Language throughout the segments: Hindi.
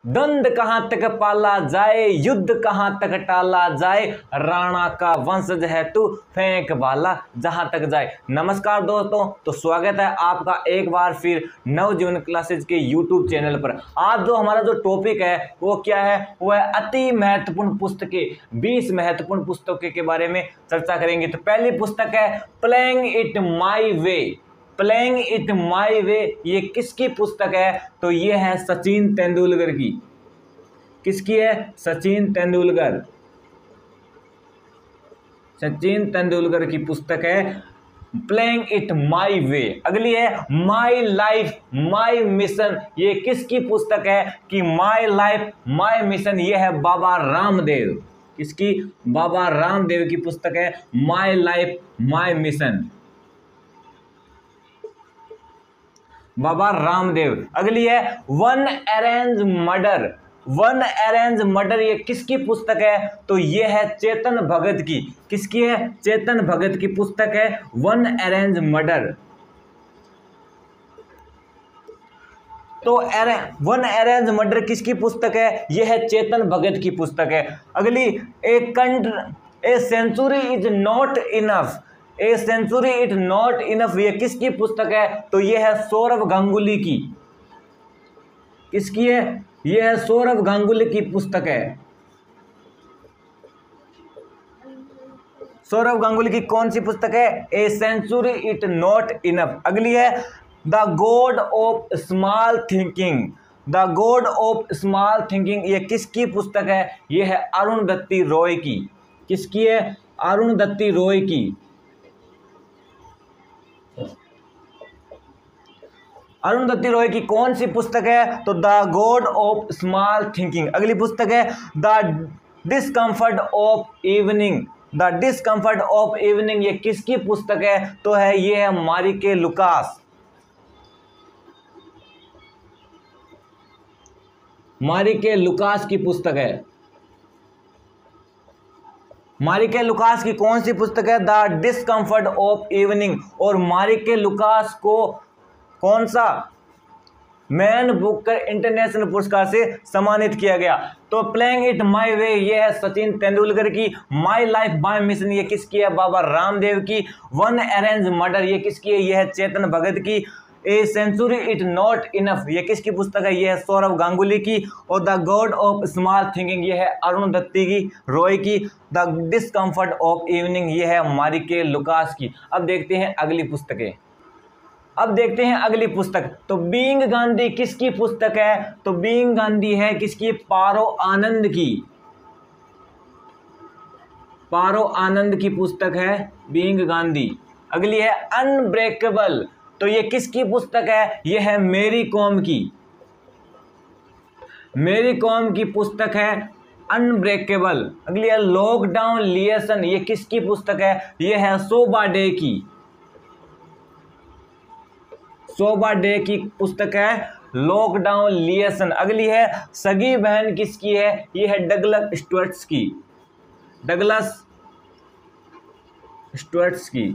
द्वंद कहां तक पाला जाए, युद्ध कहां तक टाला जाए, राणा का वंशज है तू फेंक भाला जहां तक जाए। नमस्कार दोस्तों, तो स्वागत है आपका एक बार फिर नवजीवन क्लासेज के यूट्यूब चैनल पर। आज जो हमारा जो टॉपिक है वो क्या है, वो है अति महत्वपूर्ण पुस्तकें, 20 महत्वपूर्ण पुस्तकों के बारे में चर्चा करेंगे। तो पहली पुस्तक है playing it my way. Playing it my way, ये किसकी पुस्तक है? तो ये है सचिन तेंदुलकर की। किसकी है? सचिन तेंदुलकर। सचिन तेंदुलकर की पुस्तक है प्लेइंग इट माई वे। अगली है माई लाइफ माई मिशन। ये किसकी पुस्तक है कि माई लाइफ माई मिशन? ये है बाबा रामदेव। किसकी? बाबा रामदेव की पुस्तक है my life my mission, Baba Ramdev. अगली है one arrange murder. One arrange murder, ये किसकी पुस्तक है? तो ये है चेतन भगत की। किसकी है? चेतन भगत की पुस्तक है वन अरेंज मर्डर। तो वन अरेंज मर्डर किसकी पुस्तक है? यह है चेतन भगत की पुस्तक है। अगली a century is not enough. A century it not enough, ये किसकी पुस्तक है? तो यह है सौरभ गांगुली की। किसकी है? यह है सौरभ गांगुली की पुस्तक है। सौरभ गांगुली की कौन सी पुस्तक है? A century it not enough. अगली है the god of small thinking. The god of small thinking, ये किसकी पुस्तक है? यह है अरुणदत्ती रॉय की। किसकी है? अरुणदत्ती रॉय की। अरुणदत्ती रॉय की कौन सी पुस्तक है? तो the god of small thinking. अगली पुस्तक है the discomfort of evening. The discomfort of evening, ये किसकी पुस्तक है? तो है ये है मारिके लुकास। मारिके लुकास की पुस्तक है। मारिके लुकास की कौन सी पुस्तक है? The discomfort of evening. और मारिके लुकास को कौन सा मैन बुकर इंटरनेशनल पुरस्कार से सम्मानित किया गया। तो प्लेइंग इट माई वे, ये है सचिन तेंदुलकर की। माई लाइफ माई मिशन, ये किसकी है? बाबा रामदेव की। वन अरेंज मर्डर, ये किसकी है? यह है चेतन भगत की। A century it not enough, ये किसकी पुस्तक है? यह है सौरभ गांगुली की। और the god of small thinking, यह है अरुणदत्ती की रॉय की। द डिस्कम्फर्ट ऑफ इवनिंग, यह है मारिके लुकास की। अब देखते हैं अगली पुस्तकें। अब देखते हैं अगली पुस्तक। तो बीइंग गांधी किसकी पुस्तक है? तो बीइंग गांधी है किसकी? पारो आनंद की। पारो आनंद की पुस्तक है बीइंग गांधी। अगली है अनब्रेकेबल। तो ये किसकी पुस्तक है? ये है मेरी कॉम की। मेरी कॉम की पुस्तक है अनब्रेकेबल। अगली है लॉकडाउन लिएसन, ये किसकी पुस्तक है? ये है शोभा डे की। शोभा डे की पुस्तक है लॉकडाउन लिएसन। अगली है सगी बहन किसकी है? ये है डगलस स्टुअर्ट्स की। डगलस स्टुअर्ट्स की।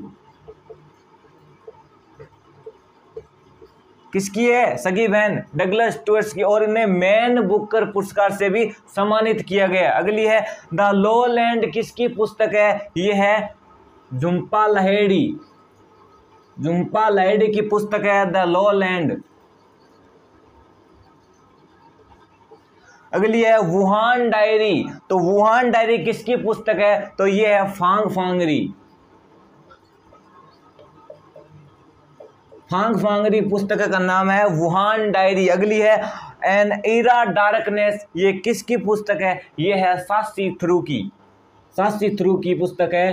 किसकी है सगी बहन? डगलस स्टुअर्ट्स की। और इन्हें मैन बुकर पुरस्कार से भी सम्मानित किया गया। अगली है द लॉलैंड किसकी पुस्तक है? ये है झुम्पा लाहिड़ी। झुम्पा लाहिड़ी की पुस्तक है द लॉलैंड। अगली है वुहान डायरी। तो वुहान डायरी किसकी पुस्तक है? तो ये है फांग फांगरी। फांग फांगरी पुस्तक का नाम है वुहान डायरी। अगली है एन एरा डार्कनेस, ये किसकी पुस्तक है? ये है सासी थ्रू की। सासी थ्रू की पुस्तक है।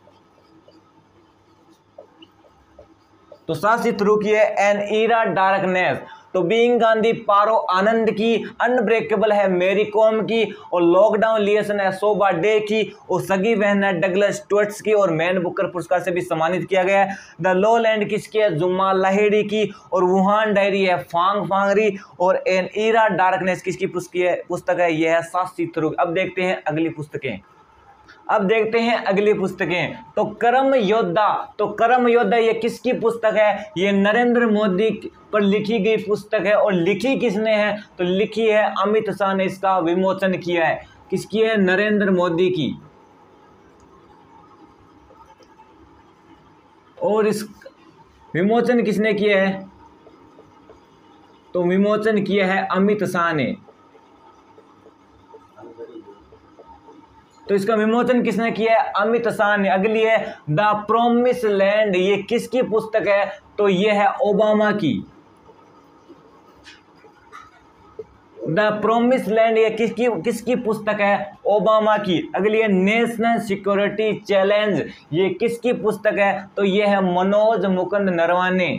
तो सासी थ्रू की है एन एरा डार्कनेस। तो बीइंग गांधी पारो आनंद की। अनब्रेकेबल है मेरी कॉम की। और लॉकडाउन लिएसन है शोभा डे की। और सगी बहन है डगलस स्टुअर्ट्स की। और मैन बुकर पुरस्कार से भी सम्मानित किया गया है। द लॉलैंड किसकी है? जुम्मा लाहिड़ी की। और वुहान डायरी है फांग फांगरी। और एन एरा डार्कनेस किसकी पुस्तक है? यह है सासी थ्रू। अब देखते हैं अगली पुस्तकें। अब देखते हैं अगली पुस्तकें। तो कर्म योद्धा ये किसकी पुस्तक है? ये नरेंद्र मोदी पर लिखी गई पुस्तक है। और लिखी किसने है? तो लिखी है अमित शाह ने इसका विमोचन किया है। किसकी है? नरेंद्र मोदी की। और इस विमोचन किसने किया है? तो विमोचन किया है अमित शाह ने। तो इसका विमोचन किसने किया है? अमित शाह ने। अगली है द प्रोमिस लैंड, ये किसकी पुस्तक है? तो ये है ओबामा की। द प्रोमिस लैंड ये किसकी पुस्तक है? ओबामा की। अगली है नेशनल सिक्योरिटी चैलेंज, ये किसकी पुस्तक है? तो ये है मनोज मुकुंद नरवाने।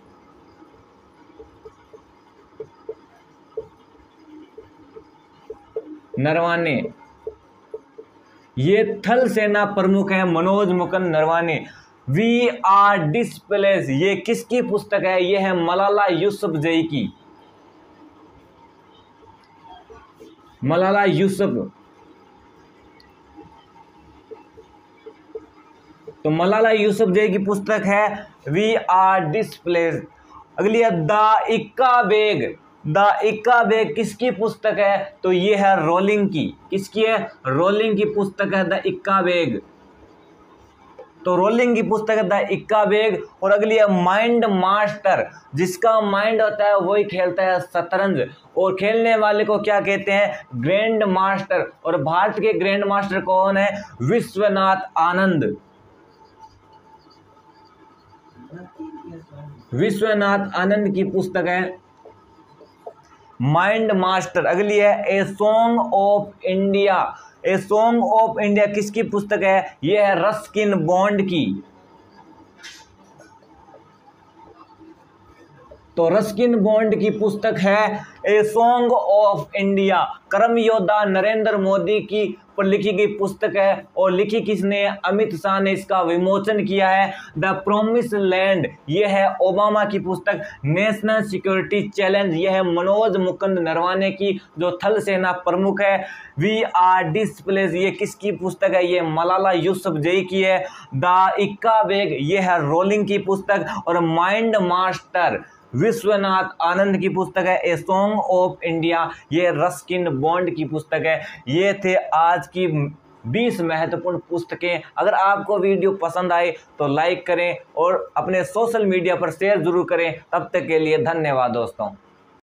ये थल सेना प्रमुख है Manoj Mukund Naravane. We are displace, ये किसकी पुस्तक है? ये है मलाला यूसुफजई की। मलाला यूसुफ। तो मलाला यूसुफजई की पुस्तक है वी आर डिस्प्लेस। अगली है द इक्का बेग। द इक्का बेग किसकी पुस्तक है? तो ये है रोलिंग की। किसकी है? रोलिंग की पुस्तक है द इक्का बेग। तो रोलिंग की पुस्तक है द इक्का बेग। और अगली है माइंड मास्टर, जिसका माइंड होता है वही खेलता है शतरंज। और खेलने वाले को क्या कहते हैं? Grand master. और भारत के ग्रैंड मास्टर कौन है? विश्वनाथ आनंद। विश्वनाथ आनंद की पुस्तक है माइंड मास्टर। अगली है a song of India. A song of India किसकी पुस्तक है? यह है रस्किन बॉन्ड की। तो रस्किन बॉन्ड की पुस्तक है ए सॉन्ग ऑफ इंडिया। कर्म योद्धा नरेंद्र मोदी की पर लिखी गई पुस्तक है। और लिखी किसने? अमित शाह ने इसका विमोचन किया है। द प्रोमिस लैंड ये है ओबामा की पुस्तक। नेशनल सिक्योरिटी चैलेंज ये है मनोज मुकुंद नरवाने की, जो थल सेना प्रमुख है। वी आर डिस्प्लेस ये किसकी पुस्तक है? ये मलाला यूसुफजई की है। द इक्का बेग ये है रोलिंग की पुस्तक। और माइंड मास्टर विश्वनाथ आनंद की पुस्तक है ए सॉन्ग ऑफ इंडिया, ये रस्किन बॉन्ड की पुस्तक है। ये थे आज की 20 महत्वपूर्ण पुस्तकें। अगर आपको वीडियो पसंद आए तो लाइक करें और अपने सोशल मीडिया पर शेयर जरूर करें। तब तक के लिए धन्यवाद दोस्तों।